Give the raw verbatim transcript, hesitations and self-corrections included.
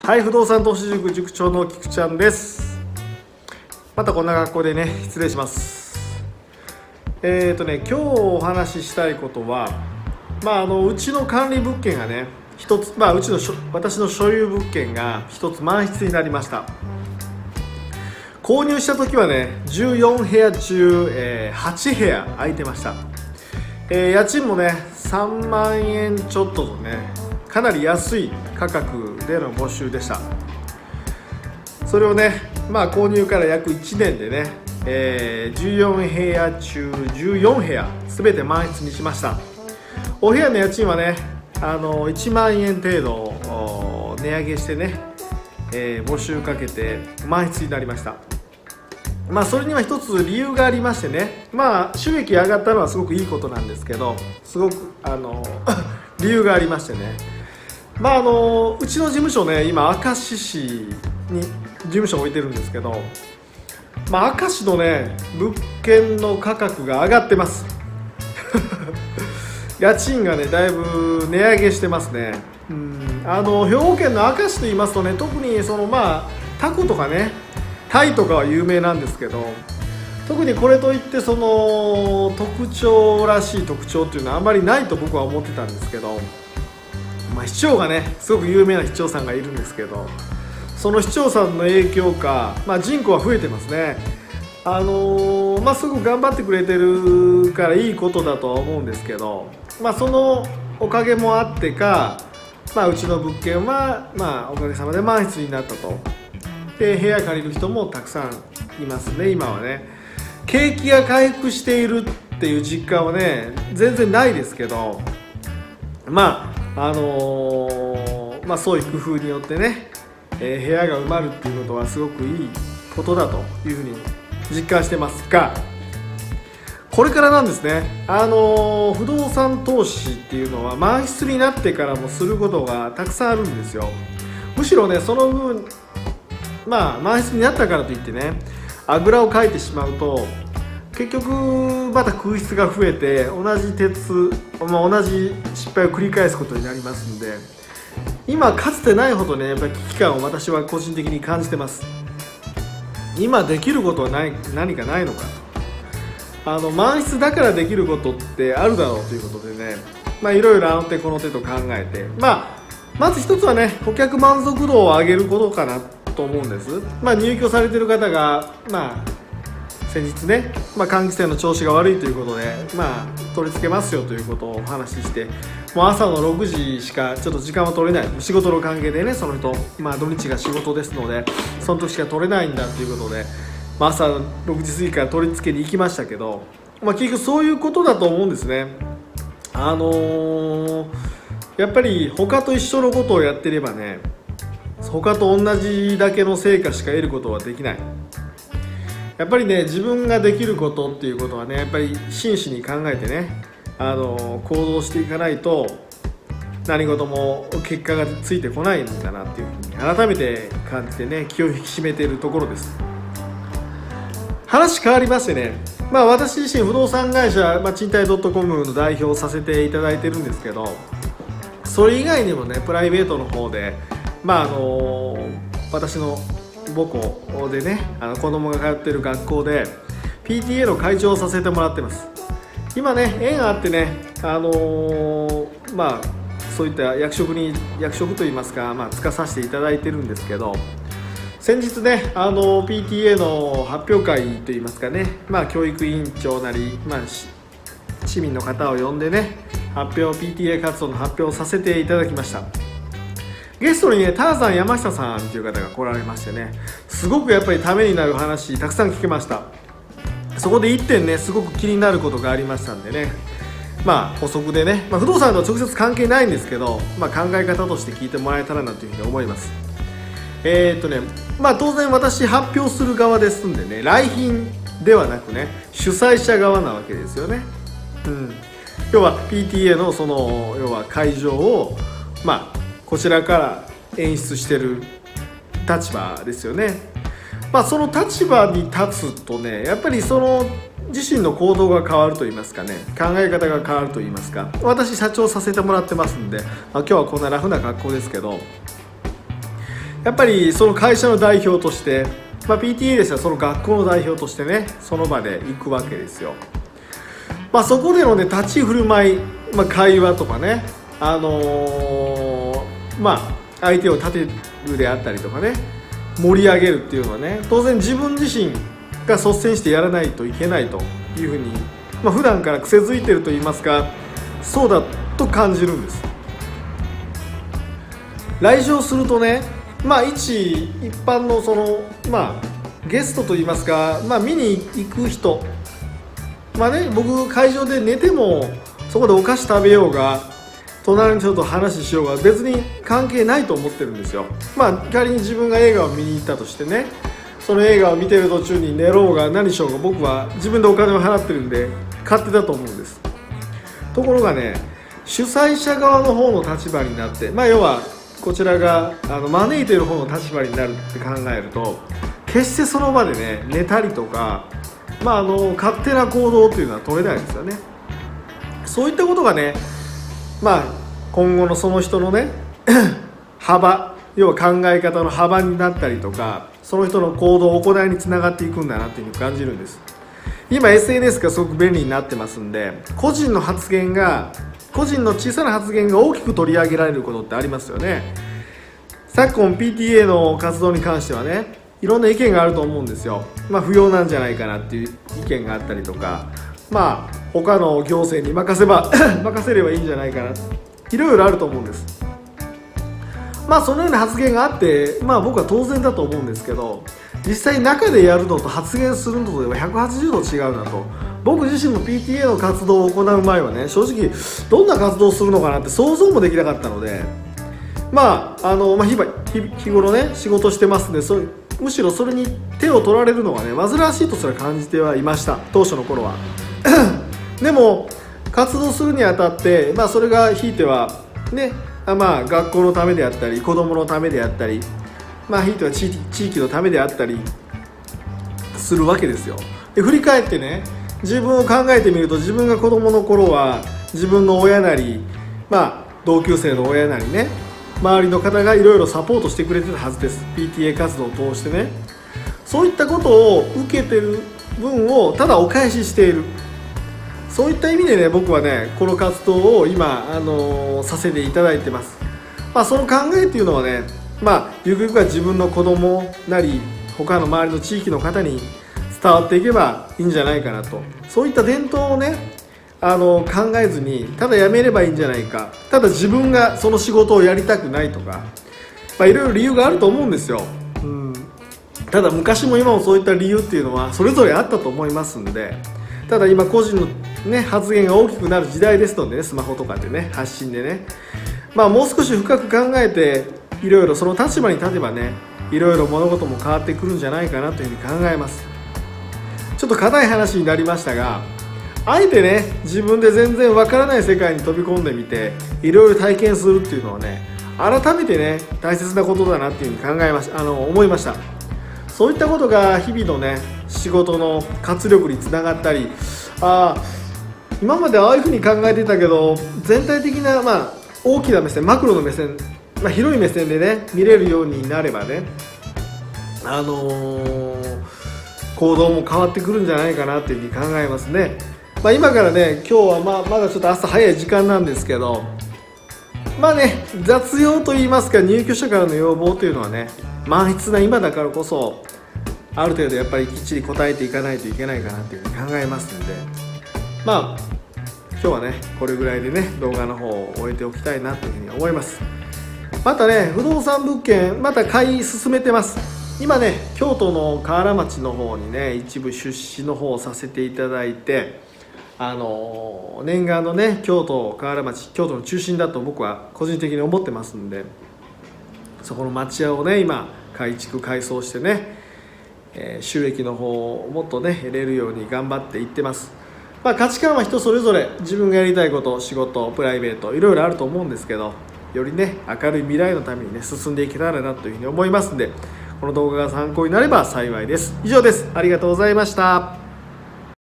はい、不動産投資塾塾長の菊ちゃんです。またこんな格好でね、失礼します。えーとね、今日お話ししたいことは、まああのうちの管理物件がね、一つ、まあうちの私の所有物件が一つ満室になりました。購入した時はね、じゅうよんへや中、えー、はちへや空いてました。えー、家賃もね、さんまんえんちょっととね、かなり安い価格での募集でした。それをね、まあ購入から約いちねんでね、えー、じゅうよんへや中じゅうよんへや全て満室にしました。お部屋の家賃はね、あのいちまんえん程度値上げしてね、えー、募集かけて満室になりました。まあそれには一つ理由がありましてね、まあ収益上がったのはすごくいいことなんですけど、すごくあの理由がありましてね、まああのうちの事務所ね、今明石市に事務所を置いてるんですけど、まあ明石のね物件の価格が上がってます家賃がねだいぶ値上げしてますね。うんあの兵庫県の明石と言いますとね、特にそのまあタコとかねタイとかは有名なんですけど、特にこれといってその特徴らしい特徴っていうのはあんまりないと僕は思ってたんですけど、まあ、市長がねすごく有名な市長さんがいるんですけど、その市長さんの影響か、まあ、人口は増えてますね。あのー、まあすごく頑張ってくれてるからいいことだとは思うんですけど、まあそのおかげもあってか、まあ、うちの物件はまあおかげさまで満室になったと。で部屋借りる人もたくさんいますね。今はね景気が回復しているっていう実感はね全然ないですけど、まああのー、まあそういう工夫によってね、えー、部屋が埋まるっていうことはすごくいいことだというふうに実感してますが、これからなんですね。あのー、不動産投資っていうのは満室になってからもすることがたくさんあるんですよ。むしろねその分まあ満室になったからといってねあぐらをかいてしまうと結局また空室が増えて同じ鉄、まあ、同じ失敗を繰り返すことになりますんで、今かつてないほどねやっぱり危機感を私は個人的に感じてます。今できることはない何かないのか、あの満室だからできることってあるだろうということでね、まあいろいろあの手この手と考えて、まあまず一つはね顧客満足度を上げることかなと思うんです。まあ入居されてる方がまあ先日ね、まあ、換気扇の調子が悪いということで、まあ、取り付けますよということをお話しして、もう朝のろくじしかちょっと時間は取れない、仕事の関係でねその人、まあ、土日が仕事ですのでその時しか取れないんだということで、まあ、朝ろくじ過ぎから取り付けに行きましたけど、まあ、結局そういうことだと思うんですね。あのー、やっぱり他と一緒のことをやってればね他と同じだけの成果しか得ることはできない。やっぱりね自分ができることっていうことはねやっぱり真摯に考えてねあの行動していかないと何事も結果がついてこないんだなっていうふうに改めて感じてね気を引き締めているところです。話変わりましてね、まあ私自身不動産会社、まあ、賃貸 .com の代表をさせていただいてるんですけど、それ以外にもねプライベートの方でまああの私の母校でねあの子供が通ってる学校で ピーティーエー の会長をさせてもらってます。今ね縁があってねあのー、まあそういった役職に役職といいますか、まあ、つかさせていただいてるんですけど、先日ねあの ピーティーエー の発表会といいますかね、まあ教育委員長なり、まあ、市民の方を呼んでね発表 ピーティーエー 活動の発表をさせていただきました。ゲストにねターザン山下さんという方が来られましてね、すごくやっぱりためになる話たくさん聞けました。そこでいってんねすごく気になることがありましたんでね、まあ補足でね、まあ、不動産とは直接関係ないんですけど、まあ、考え方として聞いてもらえたらなというふうに思います。えー、っとねまあ当然私発表する側ですんでね来賓ではなくね主催者側なわけですよね。うん、要は ピーティーエー のその要は会場をまあこちらから演出してる立場ですよね。まあその立場に立つとねやっぱりその自身の行動が変わると言いますかね、考え方が変わると言いますか、私社長させてもらってますんで、まあ、今日はこんなラフな格好ですけど、 やっぱりその会社の代表として、まあ、ピーティーエー でしたらその学校の代表としてね、その場で行くわけですよ。まあ、そこでのね立ち振る舞い、まあ、会話とかね、あのー、まあ相手を立てるであったりとかね、盛り上げるっていうのはね、当然自分自身が率先してやらないといけないというふうに、まあ、普段から癖づいてると言いますか、そうだと感じるんです。来場するとね、まあ一一般のそのまあゲストと言いますか、まあ見に行く人、まあね、僕会場で寝てもそこでお菓子食べようが隣の人と話しようが別に関係ないと思ってるんですよ。まあ仮に自分が映画を見に行ったとしてね、その映画を見てる途中に寝ろうが何しようが僕は自分でお金を払ってるんで勝手だと思うんです。ところがね、主催者側の方の立場になって、まあ要はこちらがあの招いてる方の立場になるって考えると、決してその場でね寝たりとか、まあ、あの勝手な行動っていうのは取れないですよね。そういったことがね、まあ今後のその人のね幅、要は考え方の幅になったりとか、その人の行動行いにつながっていくんだなっていうふうに感じるんです。今 エスエヌエス がすごく便利になってますんで、個人の発言が個人の小さな発言が大きく取り上げられることってありますよね。昨今 ピーティーエー の活動に関してはね、いろんな意見があると思うんですよ。まあ不要なんじゃないかなっていう意見があったりとか、まあ他の行政に任せば任せればいいんじゃないかな、いろいろあると思うんです。まあそのような発言があって、まあ僕は当然だと思うんですけど、実際中でやるのと発言するのとではひゃくはちじゅうど違うなと。僕自身も ピーティーエー の活動を行う前はね、正直どんな活動をするのかなって想像もできなかったので、まああの、まあ、日々日頃ね仕事してますんで、そむしろそれに手を取られるのがね煩わしいとすら感じてはいました、当初の頃はでも活動するにあたって、まあ、それがひいてはね、まあ、学校のためであったり子どものためであったり、まあ、ひいては地域、地域のためであったりするわけですよ。で振り返ってね、自分を考えてみると、自分が子どもの頃は自分の親なり、まあ、同級生の親なりね、周りの方がいろいろサポートしてくれてたはずです。 ピーティーエー 活動を通してね、そういったことを受けてる分をただお返ししている、そういった意味でね、僕はねこの活動を今、あのー、させていただいてます。まあ、その考えっていうのはね、まあ、ゆくゆくは自分の子供なり他の周りの地域の方に伝わっていけばいいんじゃないかなと。そういった伝統をね、あの考えずにただやめればいいんじゃないか、ただ自分がその仕事をやりたくないとか、まあ、いろいろ理由があると思うんですよ、うん、ただ昔も今もそういった理由っていうのはそれぞれあったと思いますんで、ただ今個人の、ね、発言が大きくなる時代ですのでね、スマホとかでね発信でね、まあ、もう少し深く考えていろいろその立場に立てばね、いろいろ物事も変わってくるんじゃないかなというふうに考えます。ちょっと硬い話になりましたが、あえてね自分で全然わからない世界に飛び込んでみていろいろ体験するっていうのはね、改めてね大切なことだなっていうふうに考えました、あの思いました。そういったことが日々のね仕事の活力につながったり、ああ今までああいうふうに考えてたけど全体的な、まあ、大きな目線、マクロの目線、まあ、広い目線でね見れるようになればね、あのー、行動も変わってくるんじゃないかなっていうふうに考えますね。まあ、今からね今日はまあまだちょっと朝早い時間なんですけど、まあね雑用といいますか入居者からの要望というのはね満筆な今だからこそある程度やっぱりきっちり答えていかないといけないかなというふうに考えますので、まあ今日はねこれぐらいでね動画の方を終えておきたいなというふうに思います。またね不動産物件また買い進めてます。今ね京都の河原町の方にね一部出資の方をさせていただいて、あの念願のね京都河原町、京都の中心だと僕は個人的に思ってますんで、そこの町屋をね今改築改装してね、えー、収益の方をもっとね得れるように頑張っていってます。まあ、価値観は人それぞれ、自分がやりたいこと、仕事、プライベートいろいろあると思うんですけど、よりね明るい未来のためにね進んでいけたらなというふうに思いますんで、この動画が参考になれば幸いです。以上です。ありがとうございました。